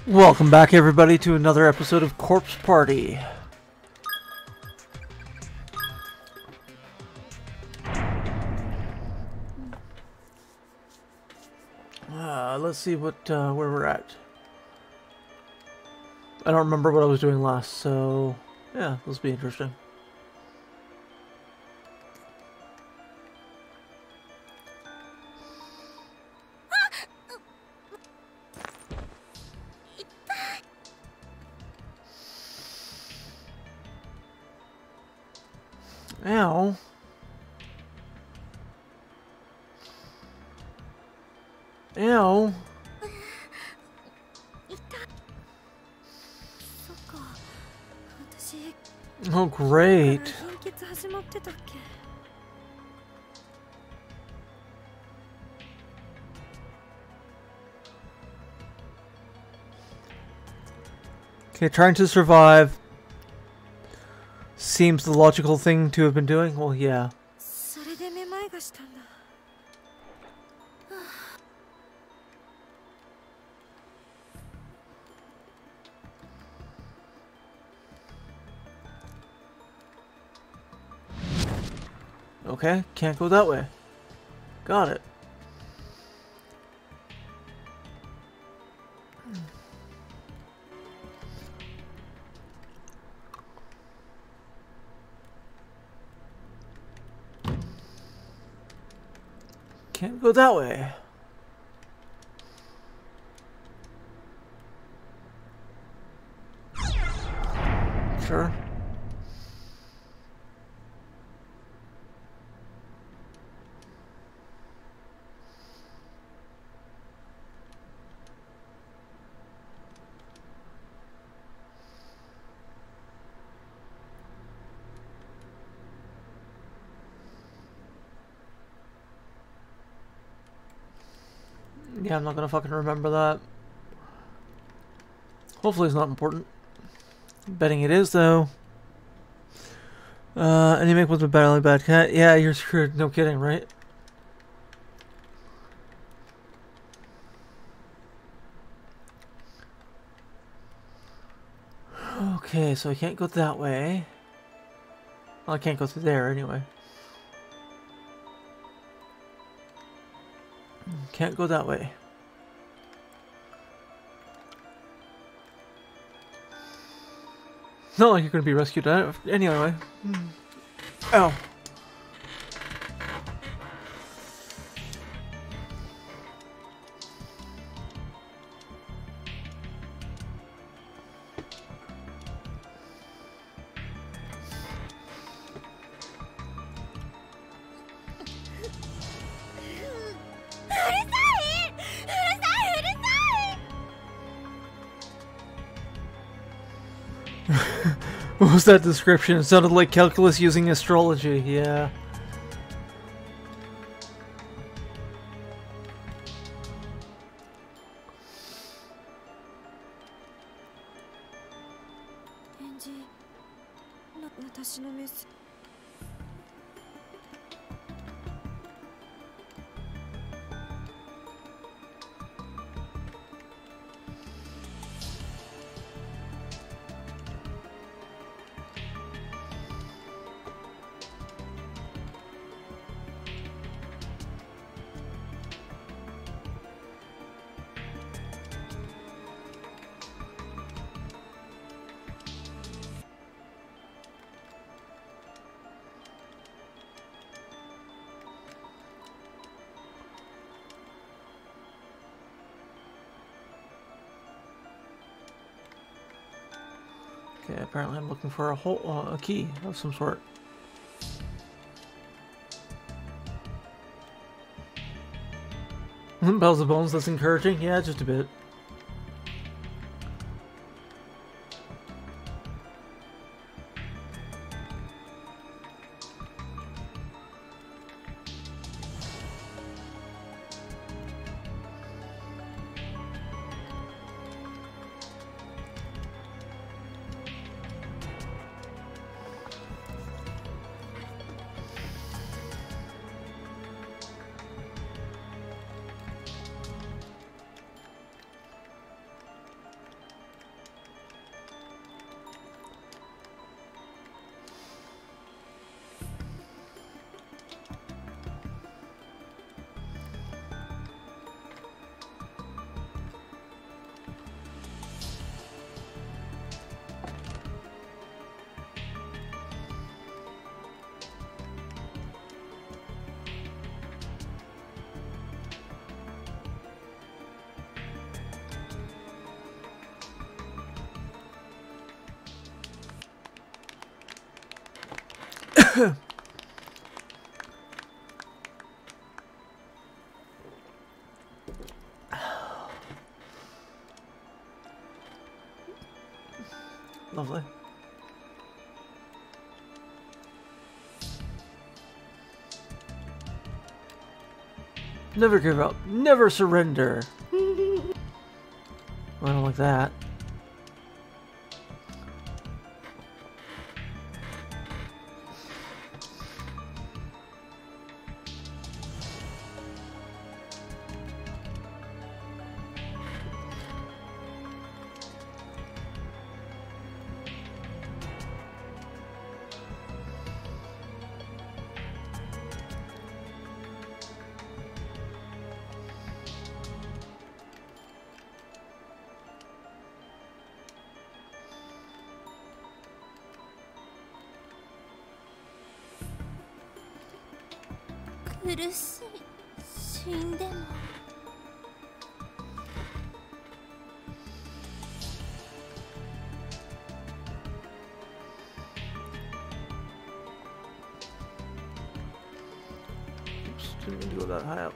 Welcome back, everybody, to another episode of Corpse Party. Let's see what where we're at. I don't remember what I was doing last, so yeah, this will be interesting. Ow. Ow. Oh, great. Okay, trying to survive seems the logical thing to have been doing. Well, yeah. Okay, can't go that way. Got it. Can't go that way. Sure. Yeah, I'm not gonna fucking remember that. Hopefully it's not important. Betting it is, though. Any make with a badly bad cat? Yeah, you're screwed. No kidding, right? Okay, so I can't go that way. Well, I can't go through there anyway. Can't go that way. Not like you're going to be rescued anyway. Ow. What was that description? It sounded like calculus using astrology, yeah. Okay, apparently I'm looking for a key of some sort. Bells and bones, that's encouraging. Yeah, just a bit. Lovely. Never give up. Never surrender. Well, I don't like that. Oops, didn't mean to go that high up.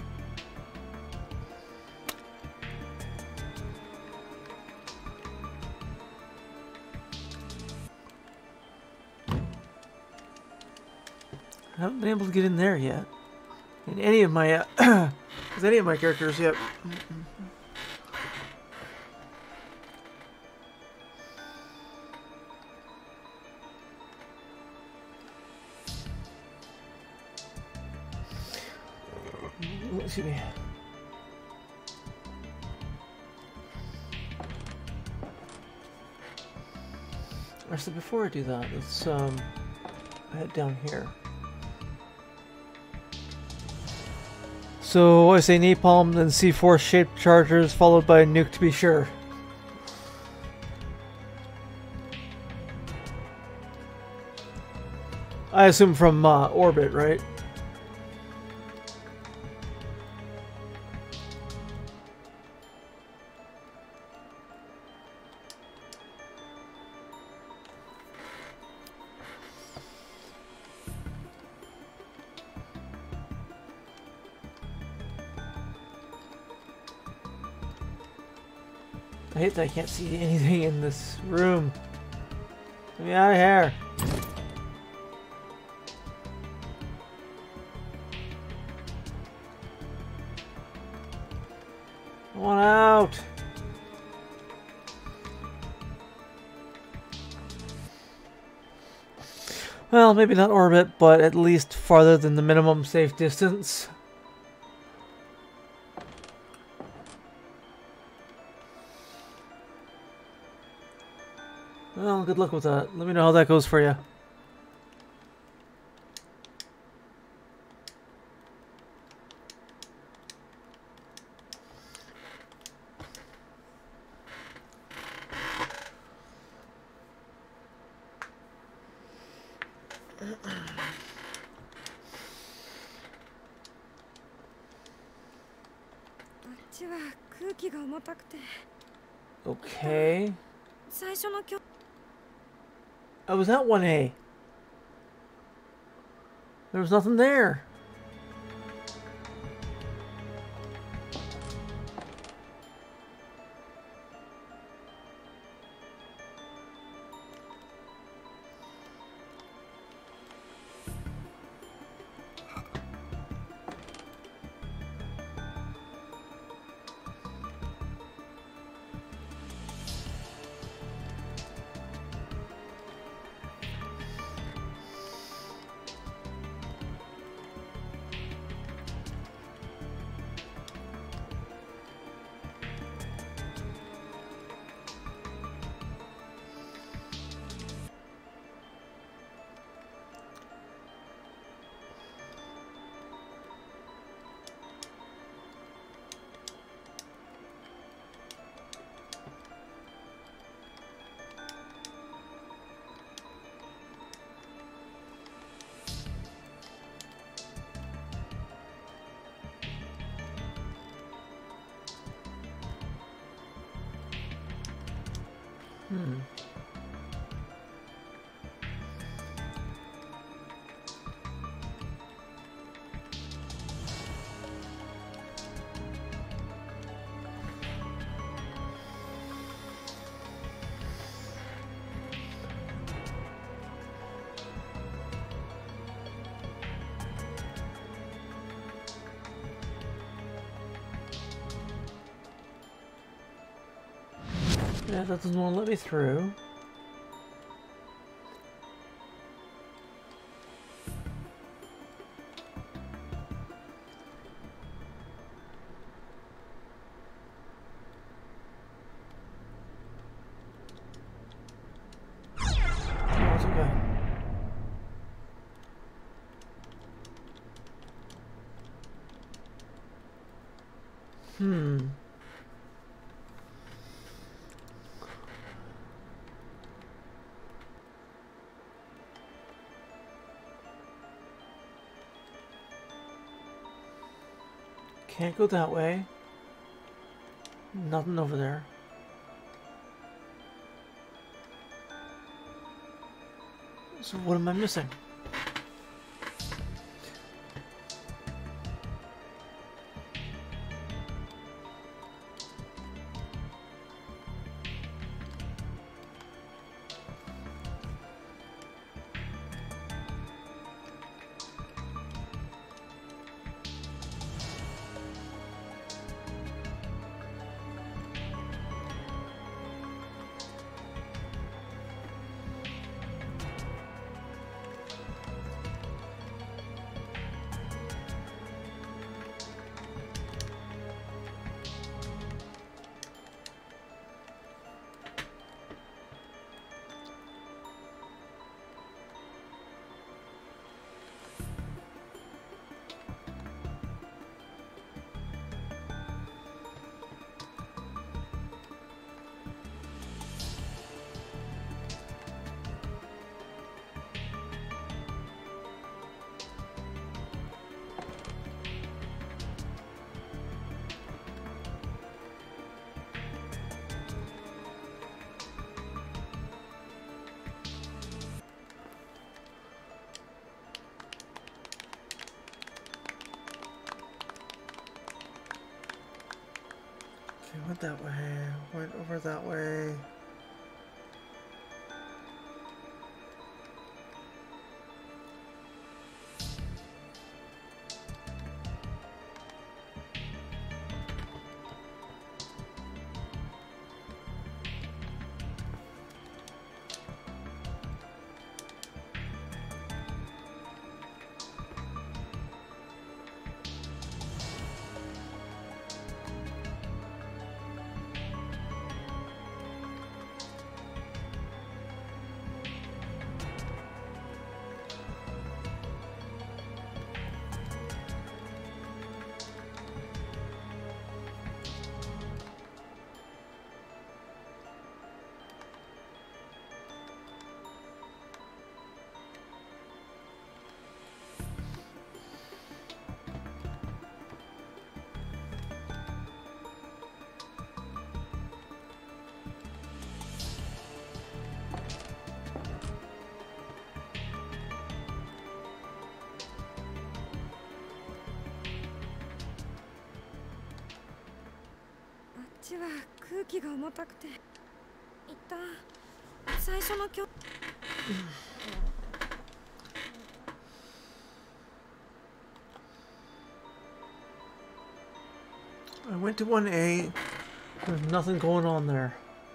I haven't been able to get in there yet. In any of my with any of my characters yet. Excuse me. Actually, before I do that, let's head down here. So I say napalm, then C4 shaped chargers, followed by a nuke to be sure. I assume from orbit, right? I hate that I can't see anything in this room. Get me out of here. I want out. Well, maybe not orbit, but at least farther than the minimum safe distance. Well, good luck with that. Let me know how that goes for you. Okay. Oh, was that 1A? There was nothing there. Yeah, that doesn't want to let me through. Oh, it's okay. Can't go that way. Nothing over there. So what am I missing? Okay, went that way. Went over that way. I went to 1A. There's nothing going on there.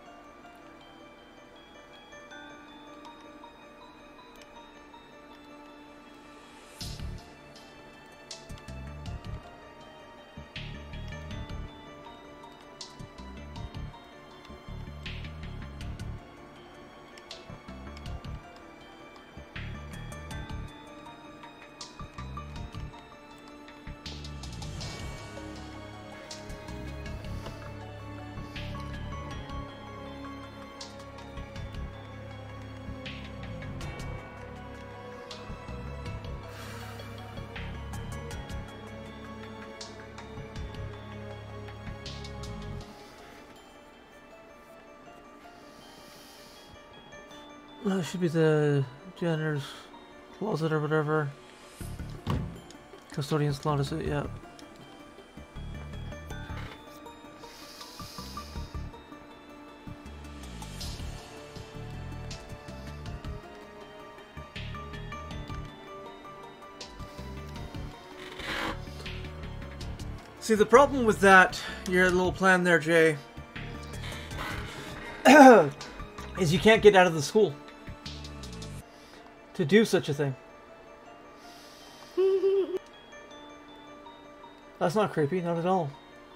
That should be the janitor's closet or whatever. Custodian's closet, yeah. See, the problem with that, your little plan there, Jay, is you can't get out of the school to do such a thing. That's not creepy, not at all.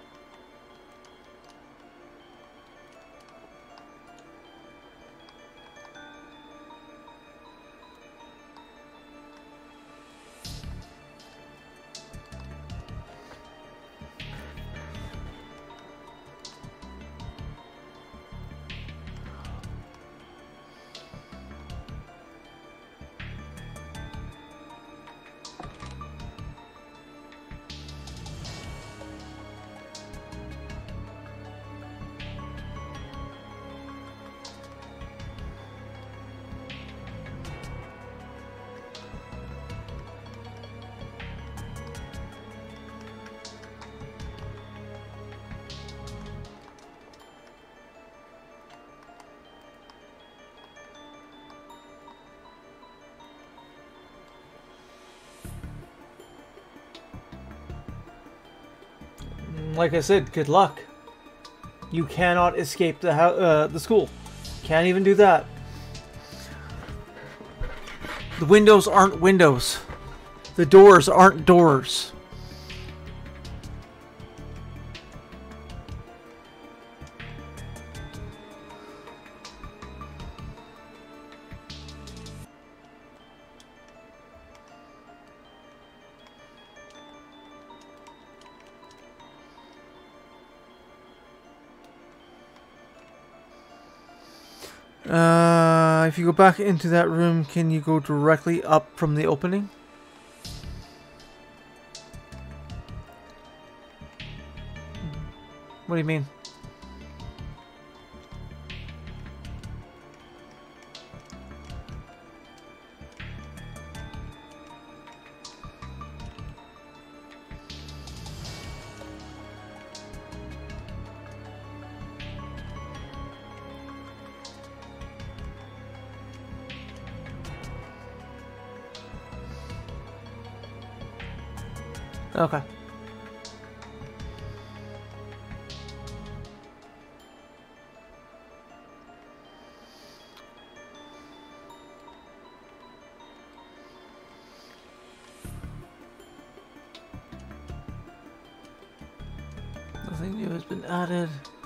Like I said, good luck. You cannot escape the school. Can't even do that. The windows aren't windows. The doors aren't doors. If you go back into that room, can you go directly up from the opening? What do you mean? Okay. Nothing new has been added.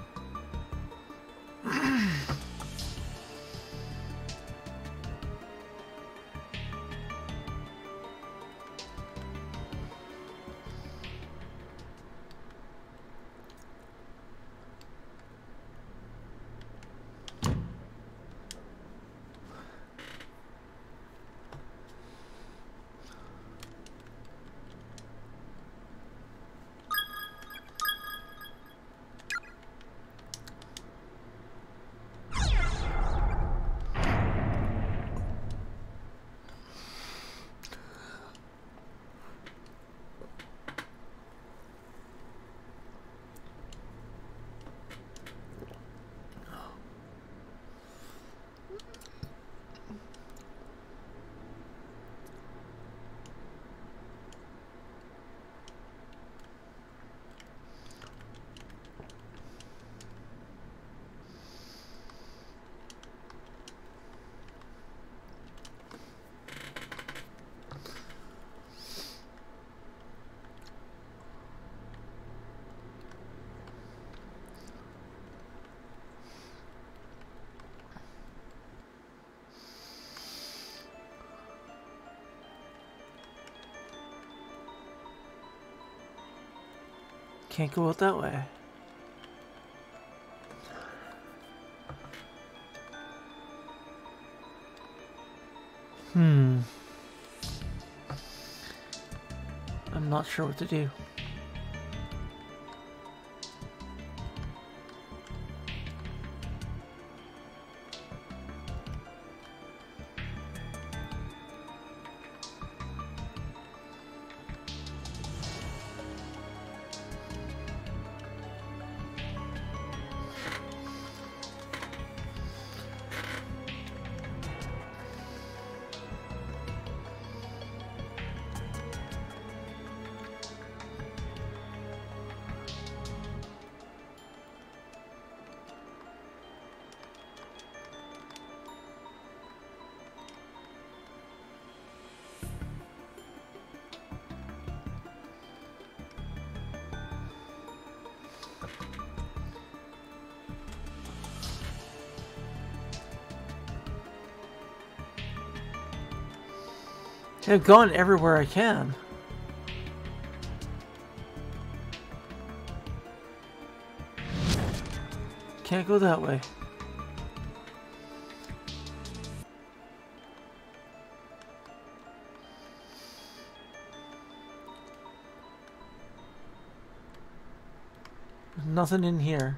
Can't go out that way. I'm not sure what to do. I've gone everywhere I can. Can't go that way. There's nothing in here.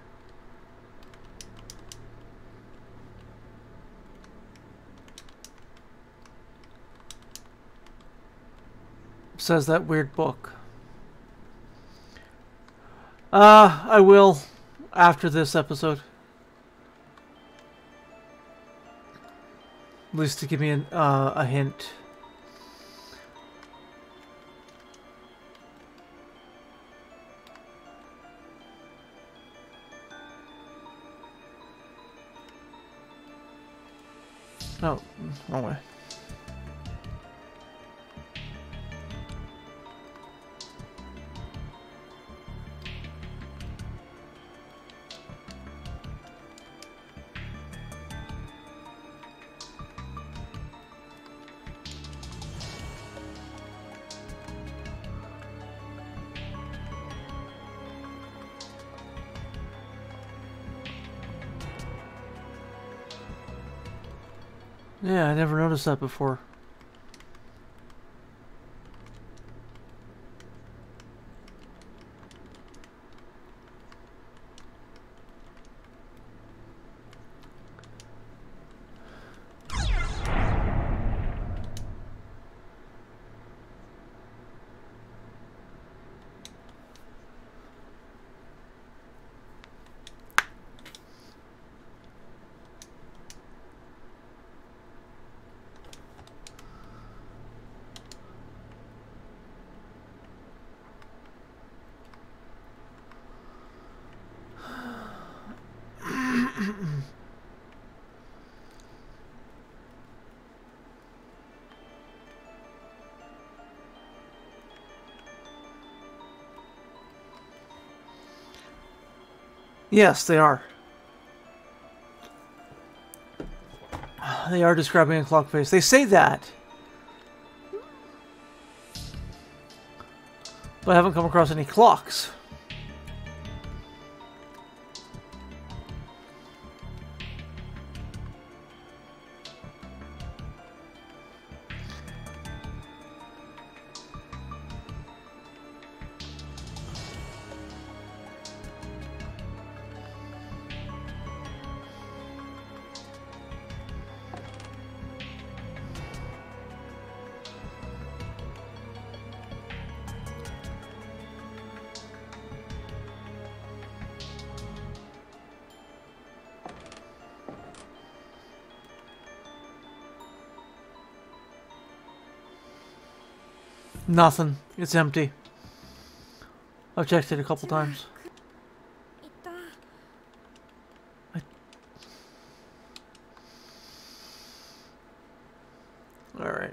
Says that weird book. I will after this episode. At least to give me a hint. No, wrong way. Yeah, I never noticed that before. Yes, they are. They are describing a clock face. They say that. But I haven't come across any clocks. Nothing. It's empty. I've checked it a couple times. Alright.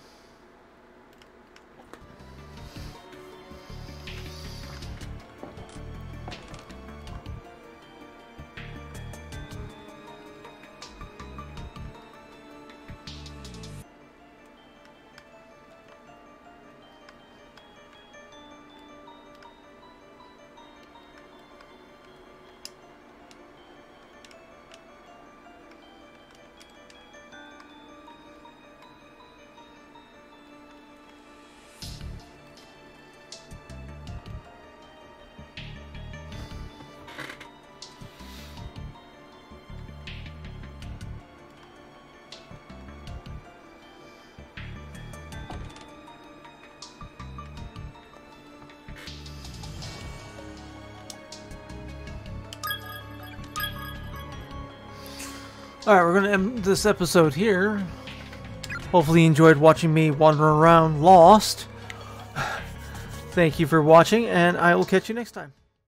Alright, we're going to end this episode here. Hopefully you enjoyed watching me wander around lost. Thank you for watching, and I will catch you next time.